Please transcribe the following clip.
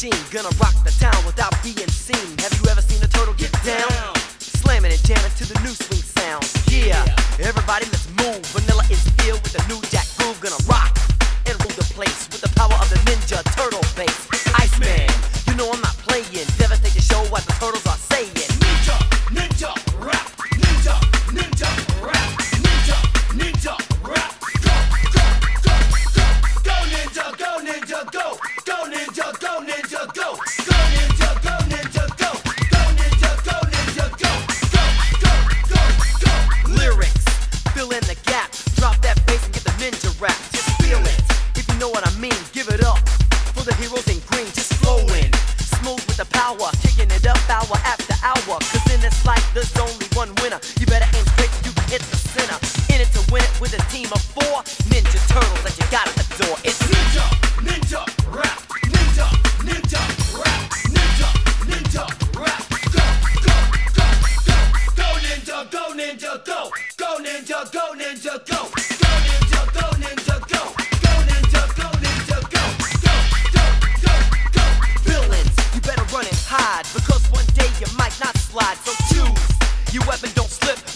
machine, gonna rock the town without being seen. Have you ever seen a turtle get down? Slamming and jamming to the new swing sound. Yeah, everybody let's move. Vanilla is filled with the new jack groove. Gonna rock and rule the place with the power of the Ninja Turtle bass. Iceman, you know I'm not playing. Devastate the show what the turtles are saying. Ninja, ninja, rap. Ninja, ninja, rap. Ninja, ninja, rap. Go, go, go, go. Go ninja, go ninja, go. Go ninja, go ninja, go. Go ninja, go ninja, go. Go ninja, go ninja, go. Go, go, go, go. Lyrics, fill in the gap. Drop that bass and get the ninja rap. Just feel it, if you know what I mean. Give it up for the heroes in green. Just flowing, smooth with the power. Kicking it up hour after hour. Cause in this life there's only one winner. You better aim straight so you can hit the center. In it to win it with a team of 4 Ninja Turtles that you gotta adore. It's Ninja, ninja, rap. Ninja, ninja, rap. Ninja, ninja, rap. Go, go, go, go. Go ninja, go ninja, go. Go ninja, go ninja, go. Go ninja, go ninja, go. Go ninja, go ninja, go. Go, go, go, go. villains, you better run and hide. Because one day you might not slide. So choose your weapon, don't slip.